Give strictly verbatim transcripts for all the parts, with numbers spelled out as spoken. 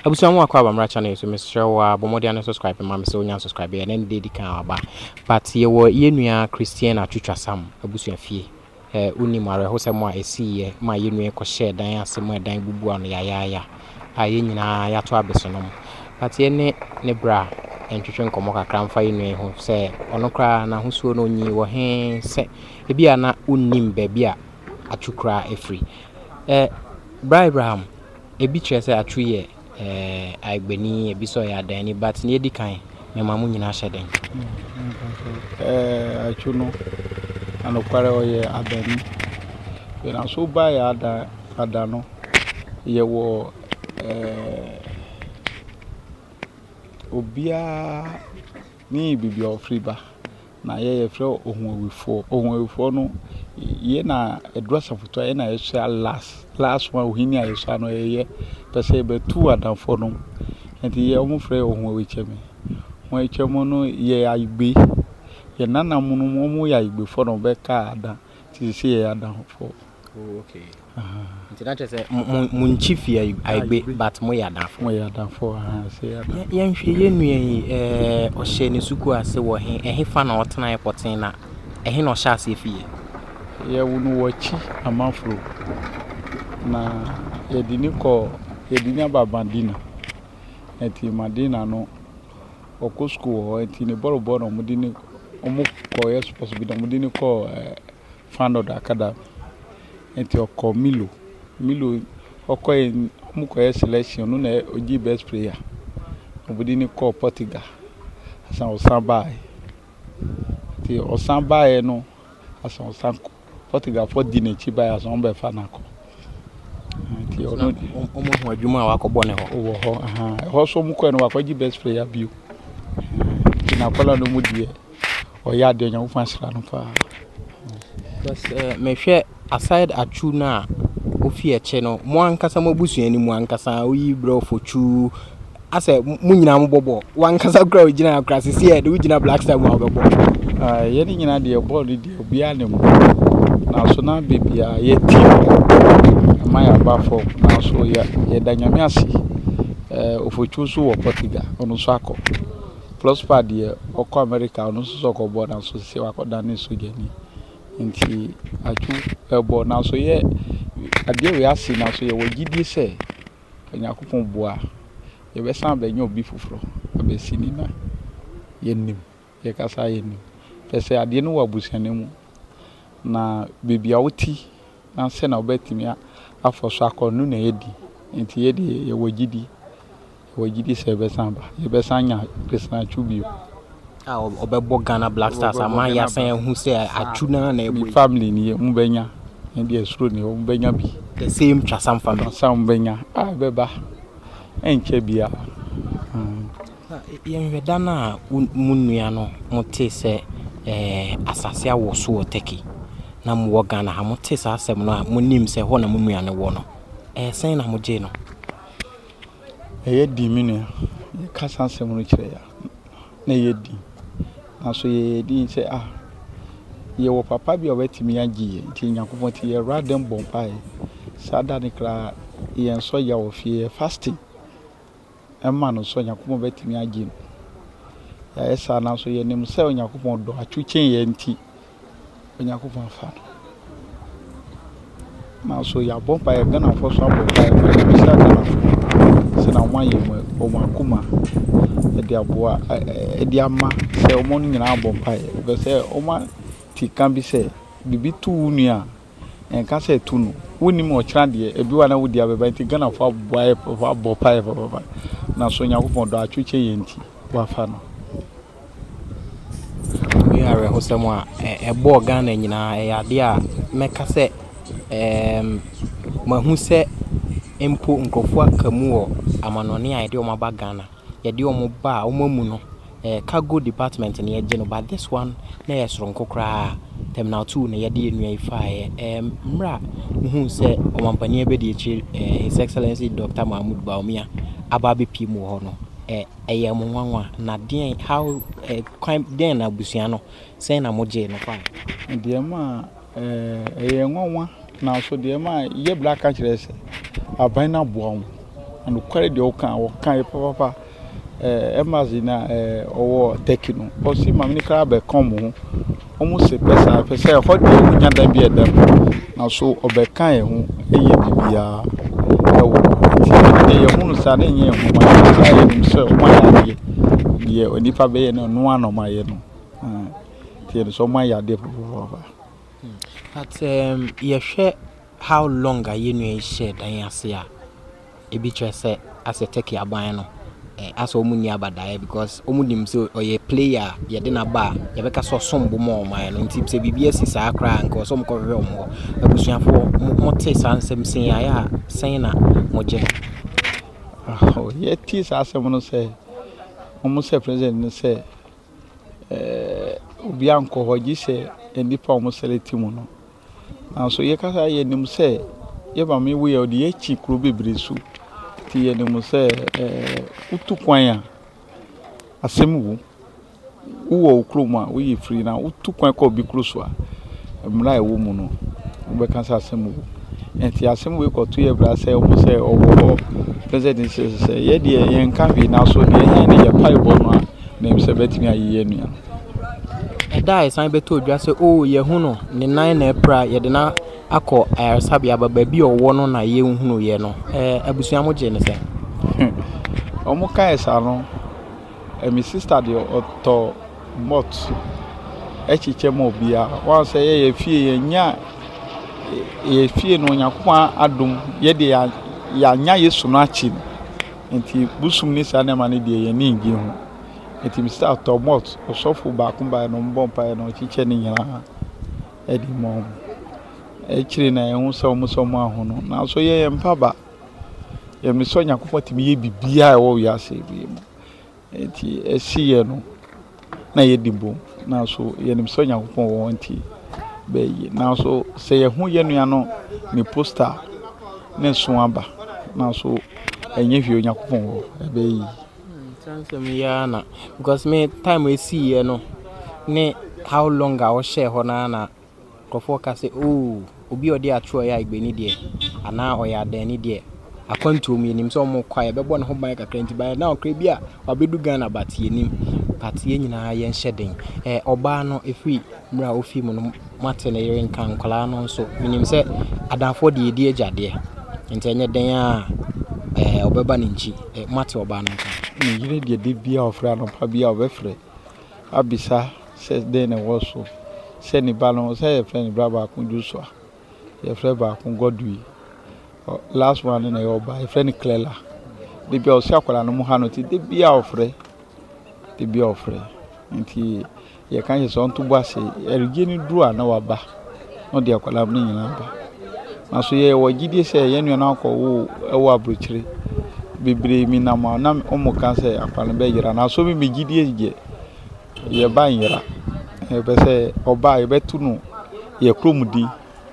Abusuan wa kwa bamra channel so mesre wa bomodi an subscribe ma me so nya subscribe e na dey di kan aba but ye wo ye nua Christian Atsu Twasam abusuan fie eh uni mare ho se mo a esi ye ma ye nua ko share dan ase mo dan bubu an ya ya ya a ye nyina ya to abesonom but ye ne ne bra entwetwe nkomo kakra mfa ye nua ho se ono kra na hosuo no nyi wo he se e bia na unnim ba bia atwukra efri eh bra Abraham ebi kire se atwu ye eh agbeni ebi so ya dan ni but ne edi kan me mamu nyina hye den eh atwu no anokware oye adani we na so ba ya ada ada no ye wo eh obia ni bibi ofri ba na ye ye fro ohunwefo ohunwefo no ye na edrosa foto ye na ye sha last last one ohini aye sha no ye pese be tu adanfo no enti ye omo fre ohunwecheme won echemo no ye agbe ye nana mu no omo ya igbe fo no be ka ada ti se ye adanfo. Oh, okay. Nti na chese mun chief ya aigbe but mo ya danfo mo ya danfo ha se ya ye nhwe ye nua yi eh o hye ne suku ase wo he ehe fa na otena airport na ehe na o hye ase fie ye wonu wachi amafro na ye dini ko ye dini ababandina enti madina no oko school ho enti ne boro boro mo dini omo ko ye supposed be mo dini ko fan of the academy enti oko milo milo oko mo ko ye selection no na oji best player mo dini ko Portugal asan osamba ti osamba e no asan osanko Portugal for dine chi ba asan be fa na ko ti ono omo ho adwuma wa ko bone ho wo ho aha ho so mo ko no wa ko ji best player bio na kola no mu die o ya de nya wo fansira no fa because uh, me hwe aside Atsu na ofi eche no mo ankasa mo busuan ni mo ankasa oyi bro Ofotsu ase mu nyina mo bobo wankasa kra ogina kra sisi e de ogina Black Star mo bobo ah ye ni nyina de ball de obi anem na so na bebia ye ti ma ya ba fo na so ya ye da nyame ase eh Ofotsu so wo Portugal onu so akọ plus pad ye okọ America onu so ko board na so se wakoda ni so gani nti Atsu ebo na so ye ade we ase na so ye wogidi se Yakopon boa ye be san be nya obi fufuro be sini na ye nim ye kasa ye nim pese ade no wabusiane mu na bebia woti na se na obetimi afoso akonu na yedi nti yedi ye wogidi wogidi se be san ba ye be san nya Christian Atsu bio ah obebo Ghana Black Stars ama ya san hu se Atsu na na ebo family ni mu benya ndi esuro ni mu benya bi the same Twasam family sam benya ah beba enche bia ye nweda na munua no mote se eh asase awoso o teki na mo Ghana ha mote sa asem no monim se ho na munua ne wo no eh sen na mo je no eh di mi ne kasa asem no kire ya na ye di na so ye di se ah ye wo papa bi obetimi agi nti Yakopon ti ye radem bompai sada ne kra ye nso ya wo fie fasting emma no so Yakopon betimi agi ya esa na so ye nim se Yakopon do atwuchen ye nti Yakopon fa na so ya bompai Ghana for so bompai bi sa Ghana se na wan ye mo mo akuma e dia boa e dia ma se o mo nyina bompai be se o ma ti kan bi se bibi tu nua en ka se tu no woni mo kira de e bi wa na wodi abeba nti Ghana fo boa fo bompai fo baba na so Yakopon do atwuche ye nti wa fa no we are ho se mo a e bo Ghana nyina e ade a meka se em mahu se empo nkofo akamu wo amanone a ide o maba Ghana ye de o mo ba o mamu no eh cargo department ne ye no but this one na ye soronko kra terminal two na ye de enua ifa eh mra hu se o mampani ebe de echi his excellency Doctor Mahmoud Baumia ababe pimu ho no eh eye mo nwanwa na den how eh kwan den na busia no say na moje no fa de ma eh eye nwanwa na so de ma ye black kire se aban na boa and carry the oka or kind papa eh emazina eh owo tekino o si mamni kra be come almost a person per se hot nya dan bi edam na so obeka e ho eye bibia e wo ti ye hunu sa na nye ho ma try nim se o ma ya de ye onipa be ye no no anoma ye no ti so ma ya de papa. But um ye share how long are you no share dan ase a e bi tre se as a take aban no eh as o muni abadaye because o munim so o ye player ye de na ba ye beka so sombo mo man no nti se bibia si sa akra nko so mko hwe mo abusuafo mo te sansem sin ya ya sen na mo je oh ye ti sa asem no se o mo se president no se eh obi anko hoji se enipa o mo select mu no na so ye kasa ye nim se ye ba me we o de ye chi kro bebre su ti ye nim se eh utu kwan a asem wu wo okro mu a we free na utu kwan ko bi kro so a mra e wo mu no we kan sa asem wu enti asem we ko to ye bra se o mo se o wo president se ye de ye nka bi na so de ye ne ye pai bo no a na se betimi ayi ye nua eda isan beto odwa se o ye hu no ne nan na pra ye de na akọ ayarsabe ababa bi owo no na ye hunu ye no eh abusua mo je ne se omo ka esa no e mi sister de oto mot e chiche mo bia wan se ye ye fie ye nya ye fie no nyakoma adom ye de ya ya nya yesu no achi enti busum ni sa na ma ne de ye ni ngi hu enti mi sister oto mot osofo ba kun ba no mbom pa no chiche ni nyina e di mo e chiri na ehun so mo so mo ahono na so ye ye mpaba ye mi so nyakopɔ timi ye bibia e wo wi ase bi mo enti esi ye no na ye dimbo na so ye nim so nyakopɔ wo nti be yi na so se ye hu ye nua no ni poster ne so aba na so enye hwe nyakopɔ wo e be yi transfer me ya na because me time we see ye no ne how long I was share ho na na kofo ka say oh obi odi atro ya igbeni de ana oya dan ni de akwanto mu enim so mo kwae bebo ne ho ban kakra nti ban na okra bi a wabedu Ghana bat yenim bat ye nyina ye nhye eh oba no efi mra ofi mu no mate ne yere nkan kwala no so minim se adanfo de edi agade nti enye den a eh obeba ne nchi eh mate oba no nkan ni yire de de bia ofra no pa bia obefre abisa se de ne wo so se ni balon se ye friend braba kun juso ye friend ba kun godui last one na yo ba ye friend Clela de bia o se akwala no mu ha no ti de bia ofre de bia ofre nti ye kan ye so ntu boase erige ni duru ana waba no de akwala ni nyina ba na so ye wo gidi se ye nua na akọ wo e wo abrochire bebre mi na ma na o mo kan se akwala be yira na so mi mi gidi ye ye ba yira e be se oba e betu no ye kromudi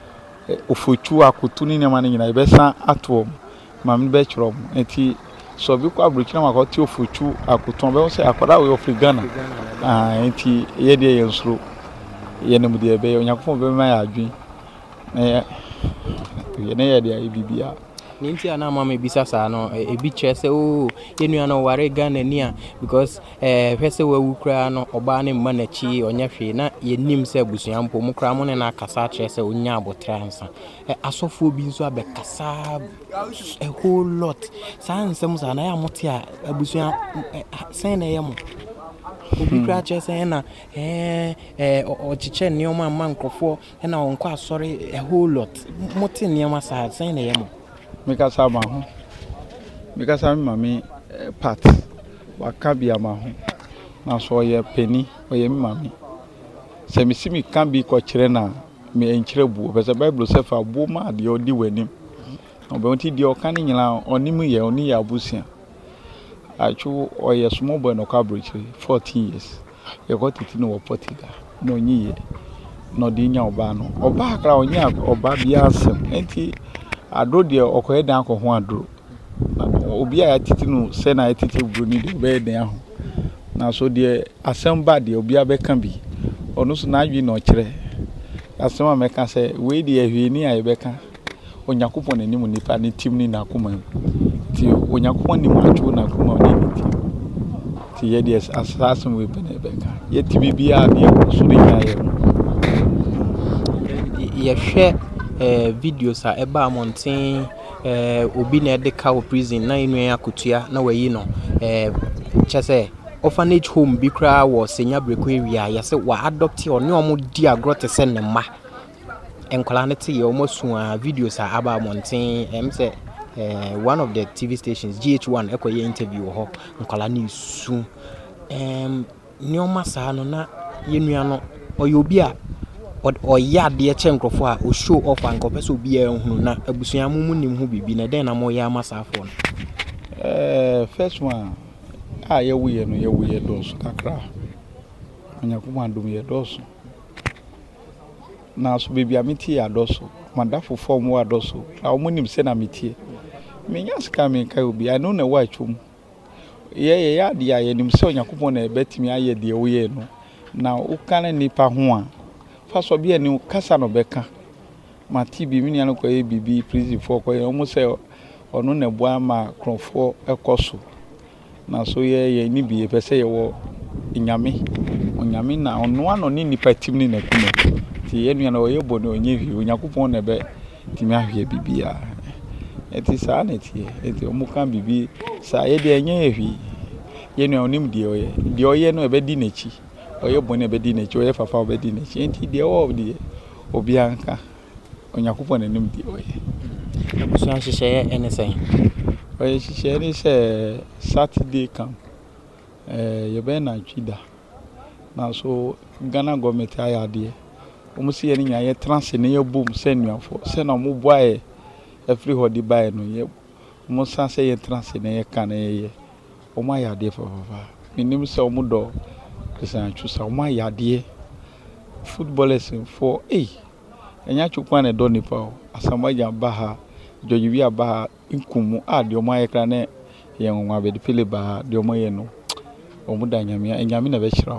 Ofotsu akutu ni nema nyina e be san atom mam be chrom enti so bi kwa abrochire ma ko ti ofotsu akutu be se akwada we of Ghana ah enti ye de ye nsuro ye nem de be Onyankopon be ma ya adwen eh ye ne ye de bibia ninti ana mama bisa sa no ebi chese o yenua no ware Ghana ni a because eh hwese wawu kra no oba ne mma na chi onya hwe na yenim se abusuampo mu kra mo ne na kasa chese onya abotra ansa asofo bi nso abekasa a whole lot sansem sa na ya mote a abusua sen na yemo obi kra chese na eh eh ochiche nioma ma nkofo na onko asori a whole lot mote nioma sa sen na yemo Mika sama ho Mika sama mami eh, part wakabia ma ho na so ye peni oye mi mami se mi simi kan bi ko kire na me enkyire bu be se Bible Sefa bu ma de odi wanim obe onti de o kan nyina onim ye oni ya abusia achu oye small boy no kabrochire fourteen years ye ko titi no Portugal no nyi ye no di nya oba no oba kra onya oba bia asem enti adro de okoye dan ko ho adro obi a titi no se na titi bro ni de be dan ho na so de asem de obi a be kan bi onu so na adwi no kire asem a meka se we de ahwe ni a be kan Onyankopon ani mu nipa ni tim ni na akoma ti ti onyankopon ni macho na kuma ni ti ti ye des assassin we bene beka ye ti bibia na ye so ni ya ye ye hwe eh videos a eba monten eh obi na de ka prison na inu akutua na wayi no eh chese orphanage home bi kra wo senya breko area ya se wa adopt o ne omo di agro te se ne ma enkola ne te ye omo su a videos a aba monten em se eh one of the T V stations G H one ekoye interview ho enkola ne su em ne oma sa no na yenua no oyobi a o ya de che nkrofo a o show off an kopese obi a ehunu na abusuan mumu nim hu bibi na den na mo ya masafo no eh first one ah ye wuye no ye wuye dos kakra onyankopon adom ye dos na so bibi amiti ya dos mandafo form wa dos na o munim se na mitie menya ska me kai obi I know na wa twum ye ye ya de ya ye nim se onyankopon na betimi aye de wuye no na o kan nipa ho a faso bia ni kasa no beka mati bi mini an koye bibi prison for koye omo se ono na bua ma kronfo ekoso na so ye ye ni bi pese ye wo nyame onyame na ono ano ni nipa tim ni na kuma ti ye nua na oye bo no onye hwi onyakopon na be timi ahwe bibia eti sa na ti eti omo kan bibi sa ye de enye hwi ye nua onim de oye de oye no e be di nachi oye bone be di nachi oye fafa be di nachi enti de wo de obi anka onyankopon anim di oye abusuan hihye anything oye hihye ni se Saturday camp eh ye be na twida na so Ghana government ayade omo si ye nya ye trans ne ye boom se nuafo se na mo boae every hodi bae no ye mo san se ye trans ne ye kan ye omo ayade fafa minim se omo do Christian Atsu Twasam ma yade footballers for eh enya chukwa na do nipa asamaja baha jojibi abaha inkumu a de omo ayekra ne ye nwa be de pele ba de omo ye no omo da nyame enyame na be hira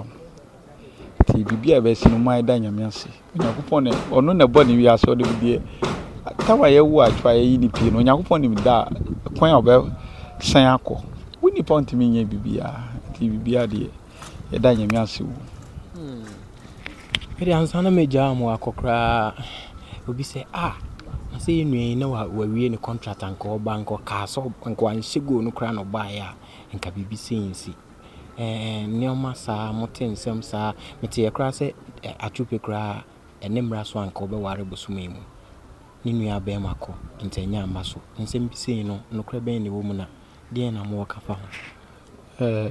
ti bibia be sinu mai da nyame aseonyakopon ne ono na bo ne wi ase o de bidie tawa ye wu atwa ye yi ni pi noonyakopon ne da kwan obe san akọ woni ponti mi nye bibia ti bibia de ye da nyame ase wu hmm eri ansana meja mo akokra obi se ah ase enu na wa wawie ne contract anko banko ka so anko anhyego no kra no ba ya nka bibi sensi eh neoma sa motensem sa mete ye kra se atrupe kra enemra so anko be ware bosumemu ni nua be mako ntanya amaso nsem bi sei no no kra ben ne wo mu na de na mo ka fa ho eh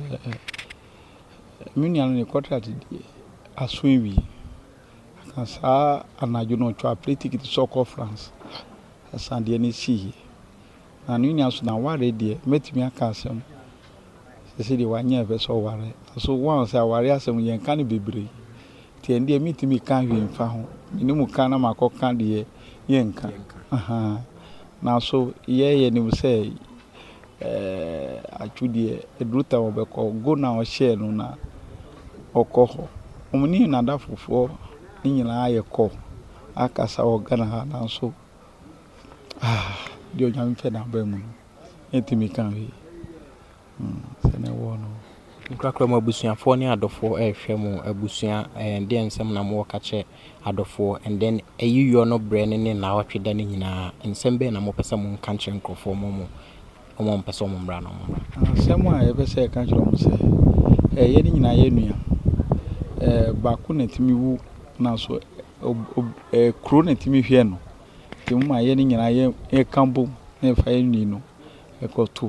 minya no contract di aswewi kansa anajo no twa politic to soccer France asande ni si na minya so na ware de metimi aka asem se de wanya be so ware so wan say ware asem yen kan bebre ti ende metimi kan hwe mfa ho minimu kan na makoka de yen kan aha na so ye ye ni say eh atwudie edruta obeko go na o share no na okoho omuni na dafofo ni nyina ayeko akasa o Ghana ha na so ah dio nyam fe na ba mu entimi kan wi mm sene wono nkrakra mo abusuafo ne adofo ehwe mo abusua and then nsem na mo ka che adofo and then eyuyo no bre ne ne na watweda ne nyina nsem be na mo pese mo kan che nkrofo mo mo omo pese mo mbra no mo nsem a ye pese kan che mo se eh ye ni nyina ye nua eh ba ku na timi wu na so eh kro na timi hwe no ti mo ma ye ni nyina ye e kambo na fa ye ni no e ko to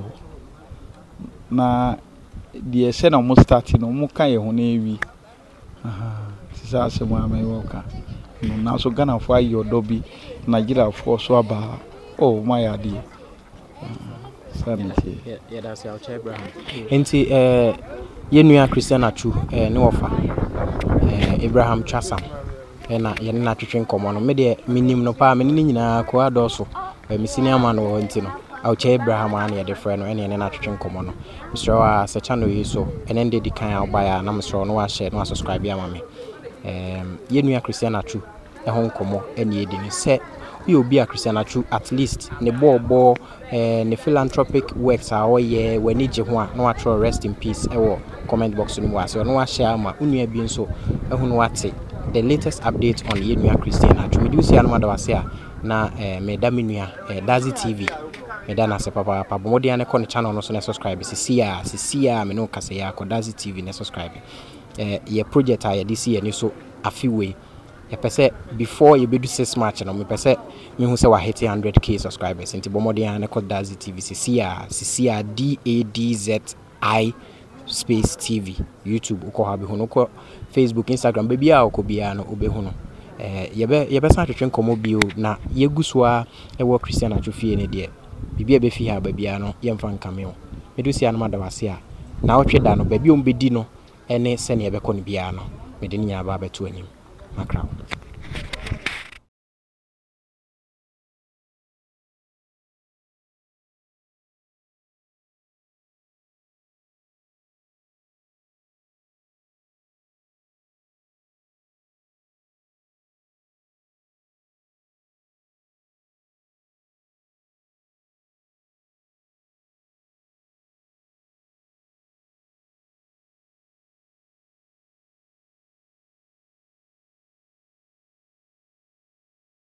na die se na mo start no mo kan ye ho na ewi aha sisa se mo ama yo ka no na so Ghana fo ayo do bi Nigeria fo so aba oh my ade sanity yeah that's Awotse Abraham enti eh ye nua Christian Atsu eh ne wofa eh Abraham Twasam eh na ye na twetwe nkomo no me de minim no pa me ni nyina ko adoso eh misini ama no enti no Awotse Abraham an ye de frɛ no ene ne na twetwe nkomo no misro a se channel yi so ene de di kan awba na misro no wa share no subscribe ya ma me em ye nua Christian Atsu e ho nkomo ene ye di ni se you be a Christian Atsu at least ne ball ball eh ne philanthropic works are all ye when ni je ho a no atro rest in peace e wo comment box no wa so no wa share ma unua bi nso ehunu wate the latest update on Yenua Christian Atsu me do see anoma da wase a na eh me da menua eh Dazi T V me da na se papa papa bomodi ane ko ne channel no so na subscribe sisi a sisi a me no kase ya ko Dazi T V na subscribe eh ye project a ye this year ni so afiwe ye pese before you be do six match no me pese me hu se wa hit one hundred K subscribers nti bomodi ane ko Dazi T V sisi a sisi a D A D Z I space T V YouTube uko ha be hu ko Facebook Instagram baby a uko bia no obe hu no eh yebe yebe sa twetwe nkomo bio na yegusua e wo Christian Atsu fie ne de bibia be fi ha babia no yemfa nkame wo medusi anoma da wase a na otwe da no babia ombedi no ene se ne yebe ko ne bia no mede nya ba beto anim makra